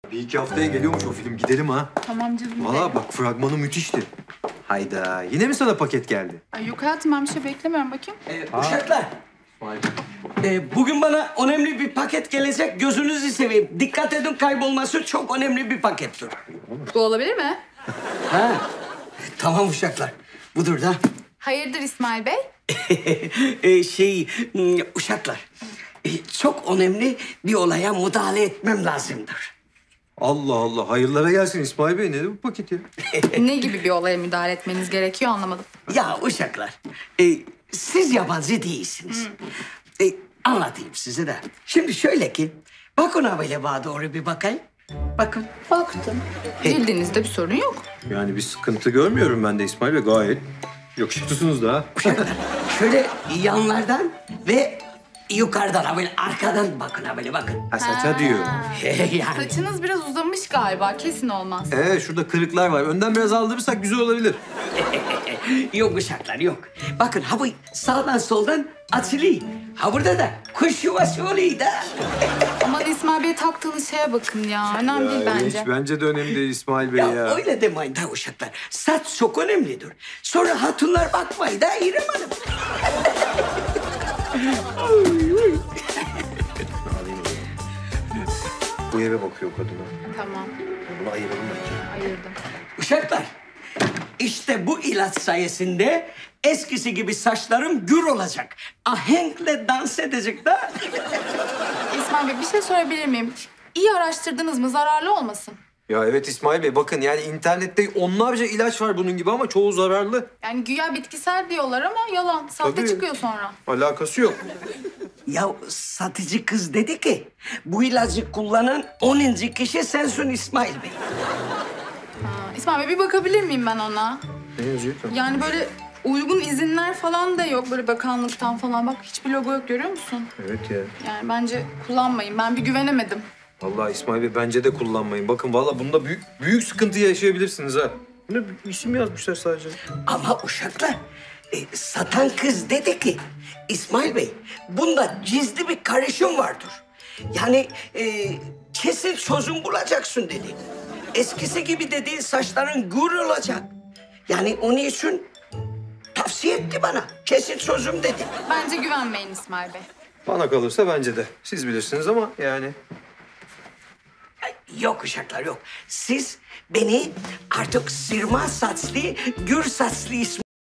Bir iki haftaya geliyormuş o film. Gidelim ha. Tamam canım. Valla bak fragmanı müthişti. Hayda. Yine mi sana paket geldi? Ay yok hayatım ben bir şey beklemiyorum bakayım. Uşaklar, bugün bana önemli bir paket gelecek. Gözünüzü seveyim. Dikkat edin, kaybolması çok önemli bir pakettir. Bu olabilir mi? Ha? Tamam uşaklar. Budur da. Hayırdır İsmail Bey? Uşaklar. Çok önemli bir olaya müdahale etmem lazımdır. Allah Allah. Hayırlara gelsin İsmail Bey. Nedir bu paket ya? Ne gibi bir olaya müdahale etmeniz gerekiyor anlamadım. Ya uşaklar, siz yabancı değilsiniz. Anlatayım size de. Şimdi şöyle ki, bakın ha böyle bana doğru bir bakayım. Bakın. Baktım. Bildiğinizde bir sorun yok. Yani bir sıkıntı görmüyorum ben de İsmail Bey. Gayet yakışıklısınız da ha. Uşaklar, şöyle yanlardan ve yukarıdan ha böyle arkadan bakın ha böyle bakın. Ha saça diyor. Yani. Saçınız biraz uzamış galiba. Kesin olmaz. Evet şurada kırıklar var. Önden biraz aldırırsak güzel olabilir. Yok uşaklar yok. Bakın ha bu sağdan soldan açılıyor. Ha burada da kuş yuvası oluyor da. Aman İsmail Bey taktığınız şeye bakın ya. Önemli değil bence. Hiç bence de önemli değil İsmail Bey Ya, ya. öyle demeyin da uşaklar. Saç çok önemlidir. Sonra hatunlar bakmayı da İrem Hanım. Bu eve bakıyor kadına. Tamam. Bunu ayıralım bence. Ayırdım. Uşaklar, işte bu ilaç sayesinde eskisi gibi saçlarım gür olacak. Ahenkle dans edecek da. İsmail Bey bir şey sorabilir miyim? İyi araştırdınız mı? Zararlı olmasın. Ya evet İsmail Bey bakın yani internette onlarca ilaç var bunun gibi ama çoğu zararlı. Yani güya bitkisel diyorlar ama yalan. Sahte Tabii. çıkıyor sonra. Alakası yok. Ya satıcı kız dedi ki, bu ilacı kullanan 10. kişi sensin İsmail Bey. İsmail Bey bir bakabilir miyim ben ona? Ne yazıyor ki? Yani böyle uygun izinler falan da yok böyle bakanlıktan falan. Bak hiçbir logo yok görüyor musun? Evet ya. Yani bence kullanmayın. Ben bir güvenemedim. Vallahi İsmail Bey bence de kullanmayın. Bakın vallahi bunda büyük sıkıntı yaşayabilirsiniz ha. Ne bir isim yazmışlar sadece. Ama uşaklar, satan kız dedi ki, İsmail Bey, bunda gizli bir karışım vardır. Yani kesin çözüm bulacaksın dedi. Eskisi gibi dedi, saçların gür olacak. Yani onun için tavsiye etti bana. Kesin çözüm dedi. Bence güvenmeyin İsmail Bey. Bana kalırsa bence de. Siz bilirsiniz ama yani. Yok uşaklar yok. Siz beni artık sırma saçlı, gür saçlı